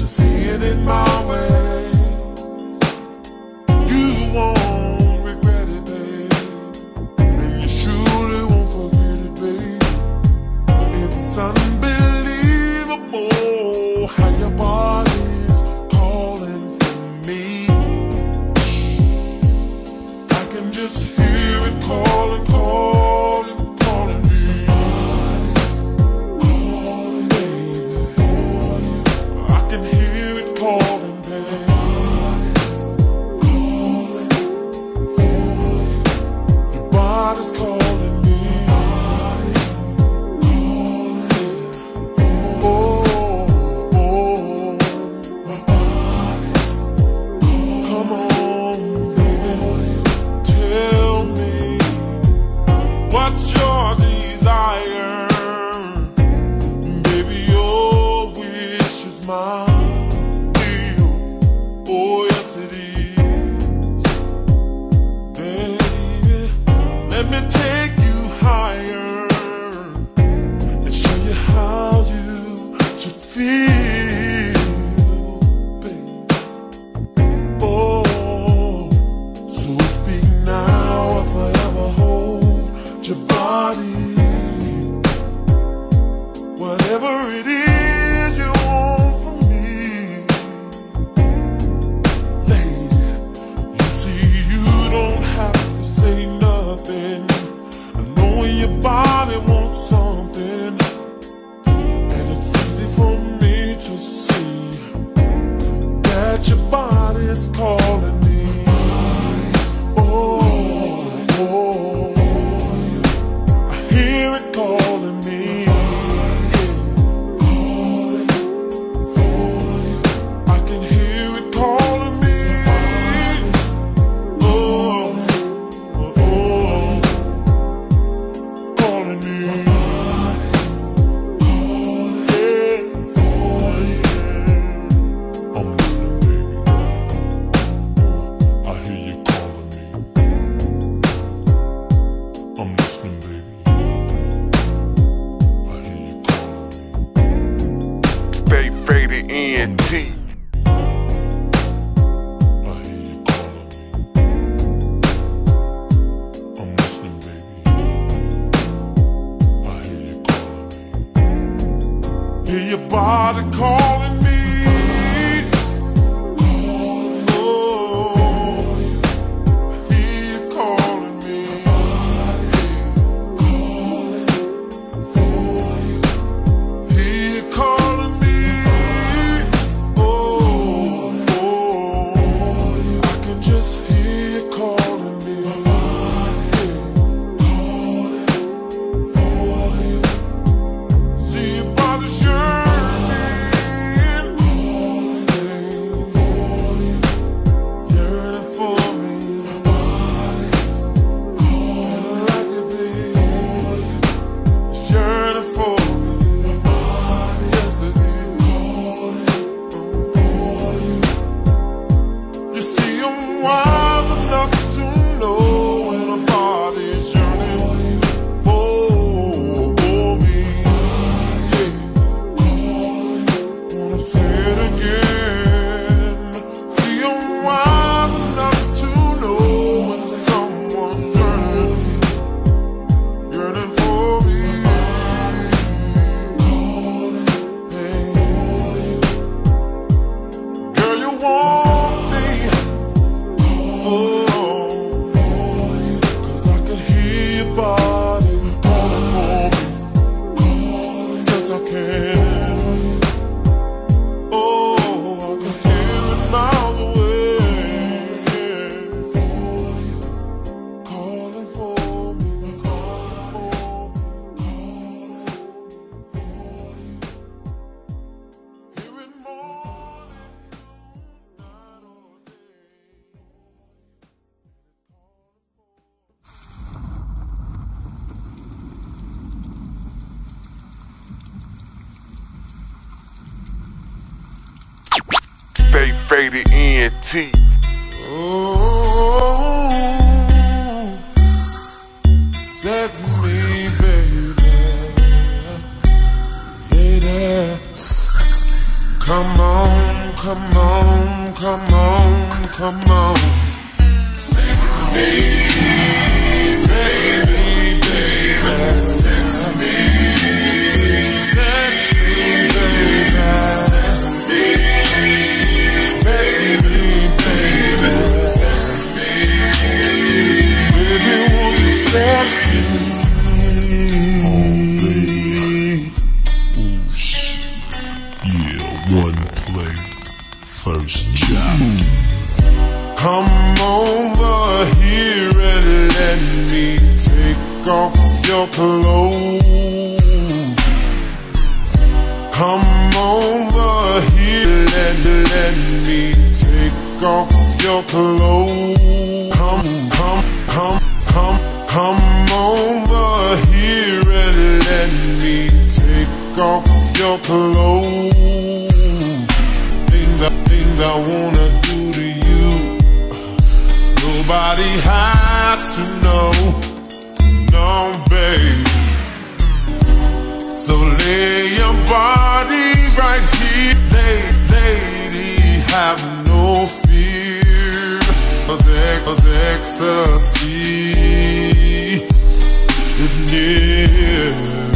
to see it in my way. You won't regret it, babe, and you surely won't forget it, babe. It's unbelievable how your body's calling for me. I can just hear it calling, calling, calling me. Calling, baby. I can hear it calling, baby. Your body's calling me. Oh, oh, my body's. Come on, baby. Tell me what's your desire. Baby, your wish is my will. Oh, yes it is. Baby, let me take you higher and show you how you should feel, baby. Oh, so speak now or forever hold your body. Whatever it is you want from me, lady, you see you don't have to say nothing. I know when your body wants something, and it's easy for me to see that your body is calling me. Oh, oh, I hear it calling me. I can hear it calling me. Oh, oh, oh, calling me. Yeah. I'm listening, baby. I hear you calling me. I'm listening, baby. I hear you calling me. Stay faded ENT. I hear you calling me. I'm listening, baby. I hear you calling me. Hear your body calling me. Oh, I hear you calling me. Hear you calling me. Oh, oh, I can just hear you calling me. See your body yearning, yearning for me. And like it, baby, yearning for me. Yes, it is. You see, I'm wise enough to know when a body's yearning for me. Yeah, wanna say it again. See, I'm wise enough to know when someone's yearning for me. Hey, girl, you want me. Oh, 'cause I can hear your body calling for me. Yes, I can. Oh, I can hear it miles away. Calling for me, calling for me, hear it morning, night or day. Stay faded ENT. Oh, set me, baby, lady, come on. come on, come on, come on. Sex me, baby. Sex me, baby. Sex me, baby. Baby, won't you sex me? Oh, baby. Ooh, shit. Yeah, one play, first job. Come over here and let me take off your clothes. Come over here and let me take off your clothes. Come over here and let me take off your clothes. Things I wanna do to you, nobody has to know, no, babe. So lay your body right here, lady, have no fear. 'Cause ecstasy is near.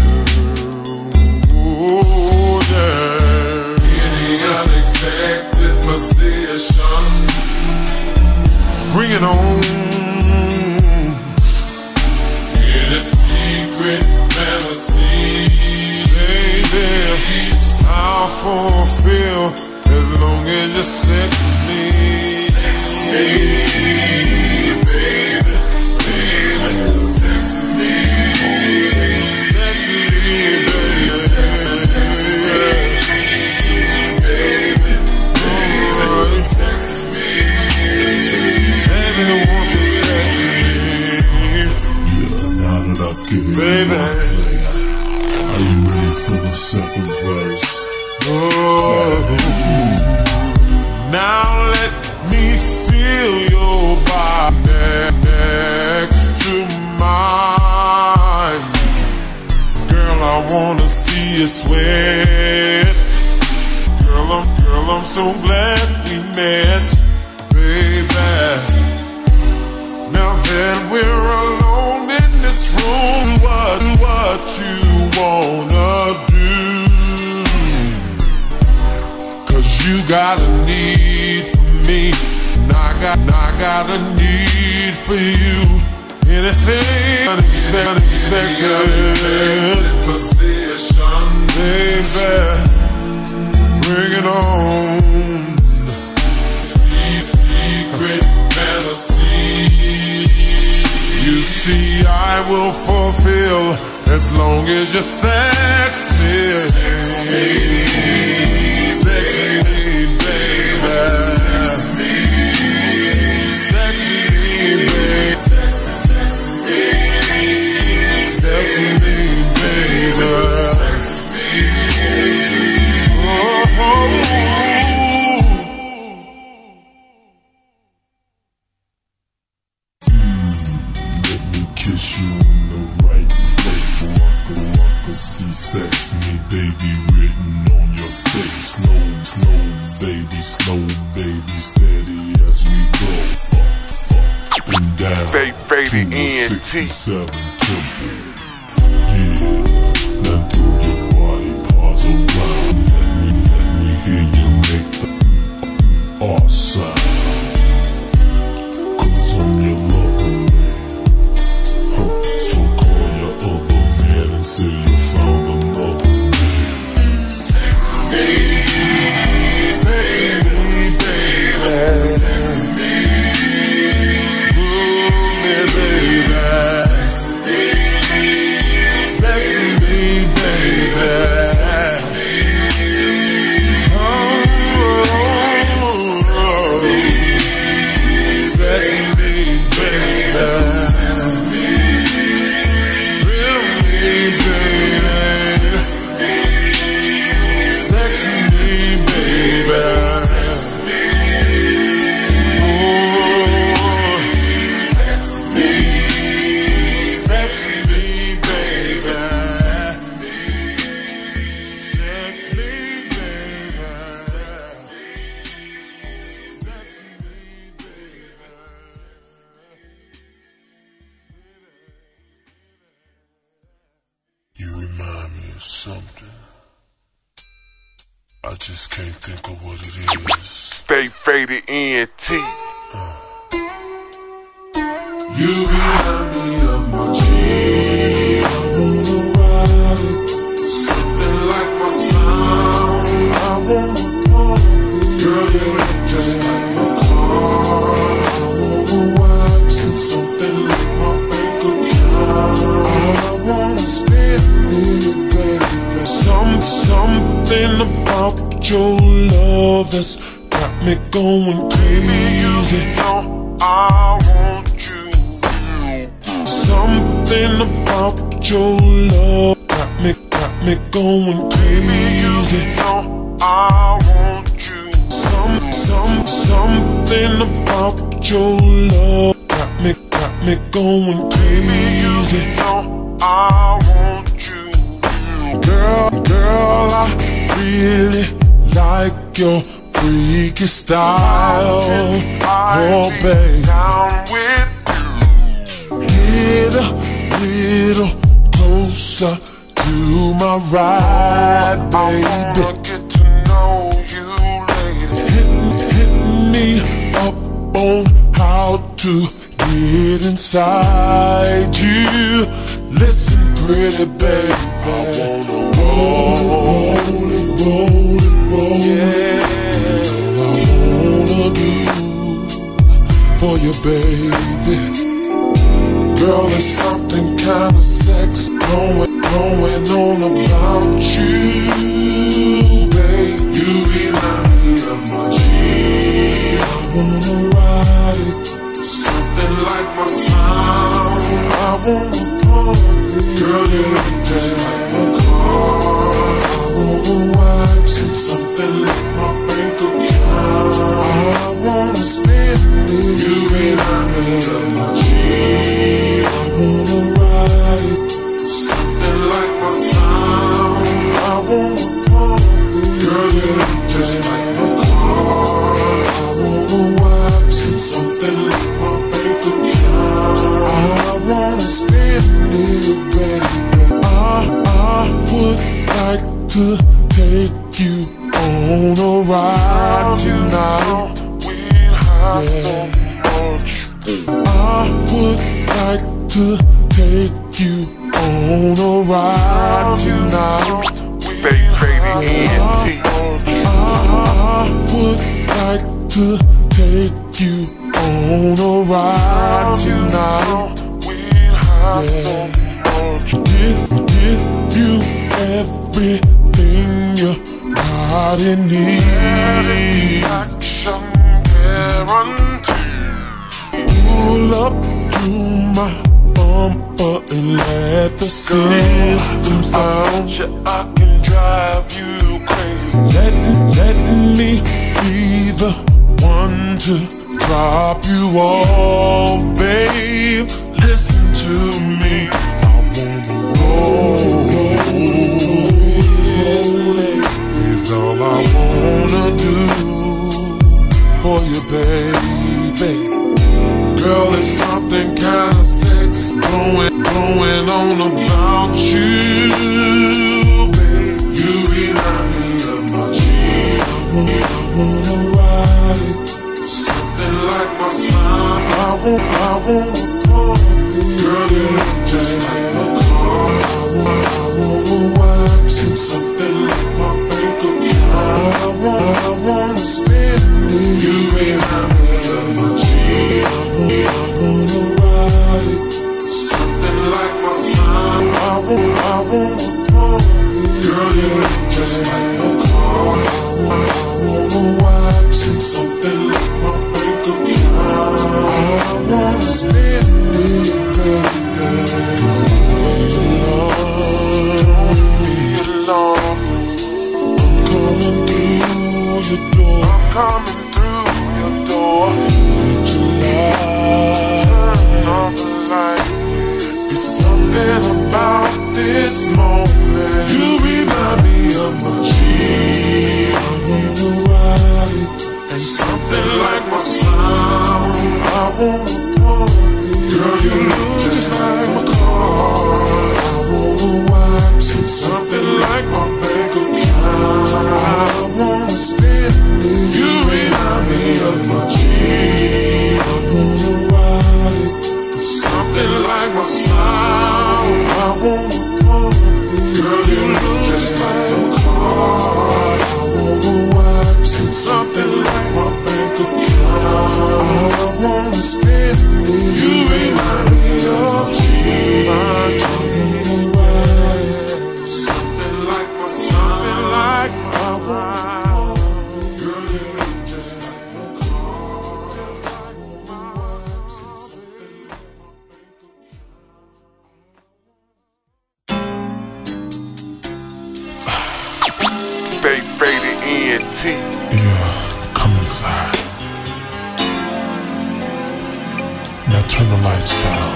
Oh, yeah. Any unexpected position, bring it on. In a secret fantasy, baby, I'll fulfill as long as you sex me. Sex me, baby, baby, sex me, sex me, baby, sex me, baby, baby, sex me, baby, won't you sex me? Yeah, now that I've given you my play, are you ready for the second verse? Oh, now let me feel your body next to mine. Girl, I wanna see you sweat. Girl, I'm so glad we met, baby. Now that we're alone in this room, what you wanna do? 'Cause you got a need for me, and I got a need for you. Anything unexpected position, baby, bring it on. Secret fantasy, you see, I will fulfill as long as you sex me. Sex me, baby. Sex me, baby. Sex me, baby. Sex me. Oh. Let me kiss you in the right place. I see sex me, baby, written on your face. Slow, baby, steady as we go. Up and down. Stay faded ENT. 67 tempo. Yeah, now do your body parts around. Let me hear you make the sound. 'Cause I'm your lover, man. So call your other man and say you found another man. Sex me, baby. Sex me, baby. Sex me, baby. Oh, just can't think of what it is. Stay faded ENT. You remind me of my G. I wanna ride something like my sound. I wanna pump it. Girl, you look just like my car. I wanna wax it, something like my bank account. I wanna spend it, baby. Something about your love that's got me going crazy. I want you. Something about your love got me going crazy. I want you. Something about your love got me going crazy. I want you. Girl, I really like your freaky style. Oh, babe, Down with get a little closer to my ride, baby. wanna get to know you, lady. Hit me up on how to get inside you. Listen, pretty baby, I wanna roll it, yeah. All I wanna do for you, baby. Girl, there's something kinda sex going on about you, babe. You remind me of my G. I wanna ride something like my sound. I wanna pump it. Girl, you look just like my car. I wanna wax it, something like my bank account. I wanna spend it. You remind me of my G. I wanna ride something like my sound. I wanna pump it. Girl, you look just like my car. I wanna wax it, something like my bank account. I wanna spend it, baby. I would like to take you on a ride tonight. We'd have so much. I would like to take you on a ride tonight. Stay faded ENT. I would like to take you on a ride tonight. We'd have so much. Give you everything your body needs. Action guaranteed. Pull up to my bumper and let the system sound. I can drive you crazy. Let me be the one to drop you off, babe. Listen to me. I wanna roll it. Is all I wanna do for you, baby. Girl, there's something kinda sex going on about you, babe. You remind me of my G. I wanna ride something like my sound. I wanna pump it. Girl, you look just like my car. I wanna wax it, something like my bank account. I wanna spend it. You remind me of my G. I wanna ride something like my sound. I wanna pump it. Girl, you look just like my car. I wanna wax it, something like my bank account. I wanna spend it, baby. Don't be alone. I'm coming through your door. I'm coming through your door. Turn off the lights. It's something about this moment. You remind me of my G. I wanna ride and something like my sound. I wanna pump it. Girl, you look just like my car. I wanna wax it, something like my bank account. I wanna turn the lights down.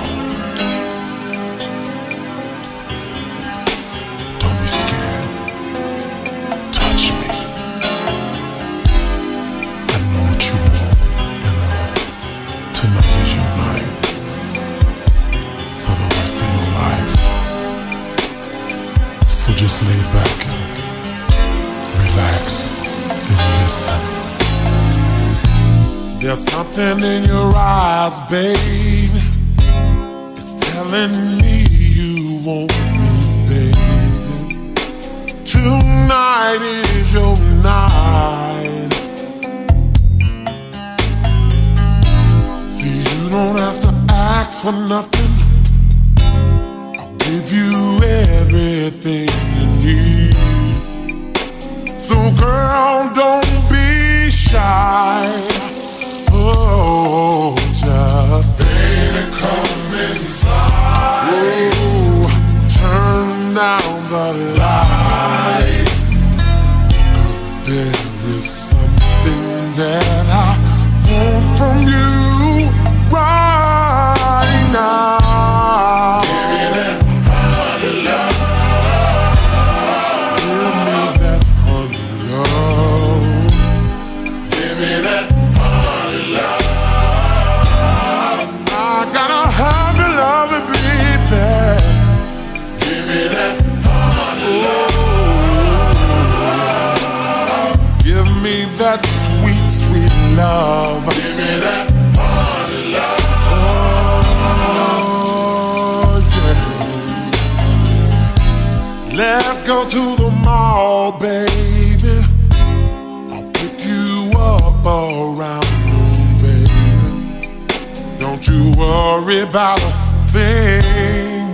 Don't be scared. Touch me. I know what you want, and tonight is your night for the rest of your life. So just lay back and relax and listen. There's something in your eyes, babe. It's telling me you want me, baby. Tonight is your night. See, you don't have to ask for nothing. I'll give you everything you need. So girl, don't be shy. Oh, just baby, come inside. Oh, turn down the lights, 'cause there is something that I want from you right now. Give me that honey love. Give me that honey love. Give me that honey love. I gotta have your love, baby. Give me that honey love. Give me that sweet, sweet love. Give me that honey love. Oh, yeah. Let's go to the mall, baby. I'll pick you up around noon, baby. Don't you worry about a thing.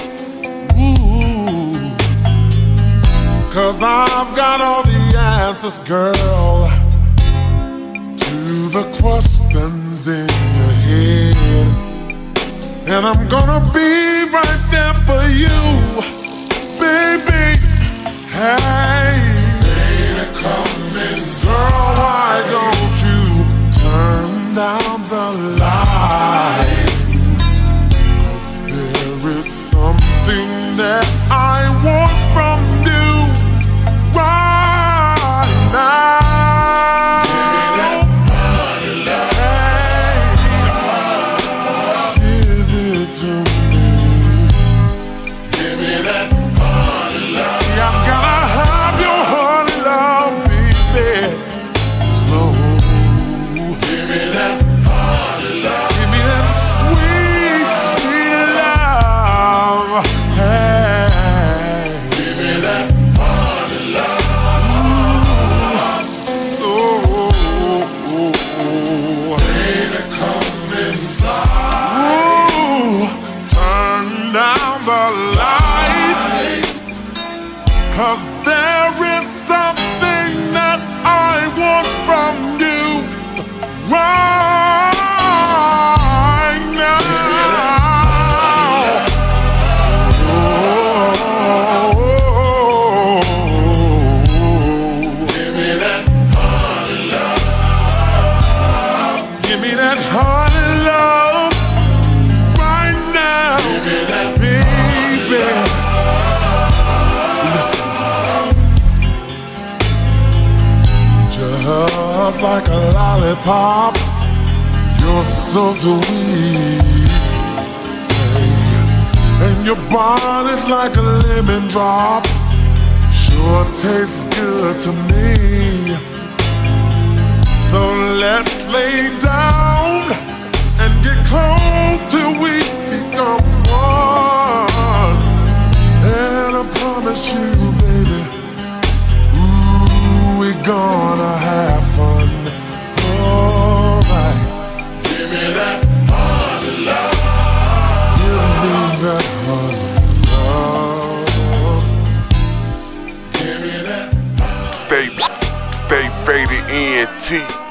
Ooh, 'cause I've got all the answers, girl, to the questions in your head. And I'm gonna be right there for you, baby. Hey, baby, come inside. Girl, why don't you turn down the lights? 'Cause there is something that I want from you right now. Give it to me. Give me that honey love. See, I've gotta have your honey love, baby. Slow. Give me that honey love. Give me that sweet, sweet love. Hey. Give me that honey love. So, baby, come inside. Ooh, turn down the lights, 'cause there is something that I want from you right now. Give me that honey love. Give me that honey love right now. Give me that baby. Listen, just like a lollipop, you're so sweet, and your body's like a lemon drop. Sure tastes good to me. So let's lay down and get close till we become one. And I promise you, baby, ooh, we're gonna have fun. Alright. Give me that honey love. Give me that honey love. Give me that honey love. Stay faded, ENT.